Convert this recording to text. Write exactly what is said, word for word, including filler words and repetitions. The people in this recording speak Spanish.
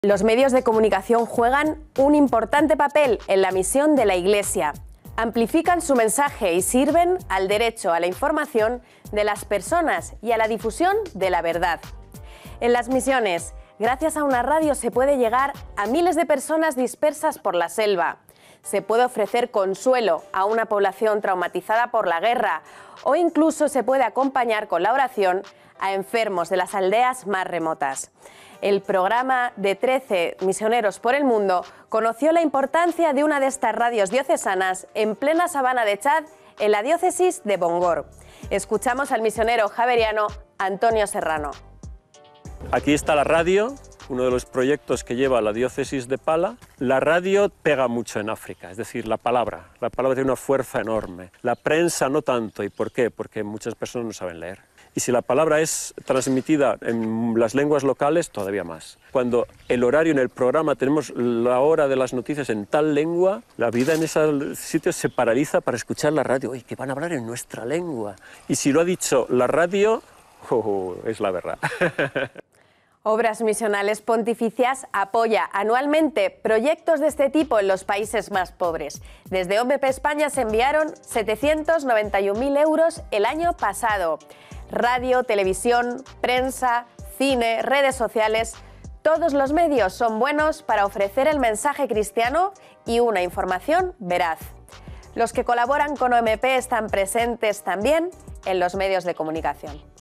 Los medios de comunicación juegan un importante papel en la misión de la Iglesia. Amplifican su mensaje y sirven al derecho a la información de las personas y a la difusión de la verdad. En las misiones, gracias a una radio se puede llegar a miles de personas dispersas por la selva. Se puede ofrecer consuelo a una población traumatizada por la guerra o incluso se puede acompañar con la oración a enfermos de las aldeas más remotas. El programa de trece misioneros por el mundo conoció la importancia de una de estas radios diocesanas en plena sabana de Chad, en la diócesis de Bongor. Escuchamos al misionero javeriano Antonio Serrano. Aquí está la radio, uno de los proyectos que lleva la diócesis de Pala. La radio pega mucho en África, es decir, la palabra. La palabra tiene una fuerza enorme. La prensa no tanto. ¿Y por qué? Porque muchas personas no saben leer. Y si la palabra es transmitida en las lenguas locales, todavía más. Cuando el horario en el programa tenemos la hora de las noticias en tal lengua, la vida en esos sitios se paraliza para escuchar la radio. ¡Uy, que van a hablar en nuestra lengua! Y si lo ha dicho la radio, oh, es la verdad. Obras Misionales Pontificias apoya anualmente proyectos de este tipo en los países más pobres. Desde O M P España se enviaron setecientos noventa y un mil euros el año pasado. Radio, televisión, prensa, cine, redes sociales, todos los medios son buenos para ofrecer el mensaje cristiano y una información veraz. Los que colaboran con O M P están presentes también en los medios de comunicación.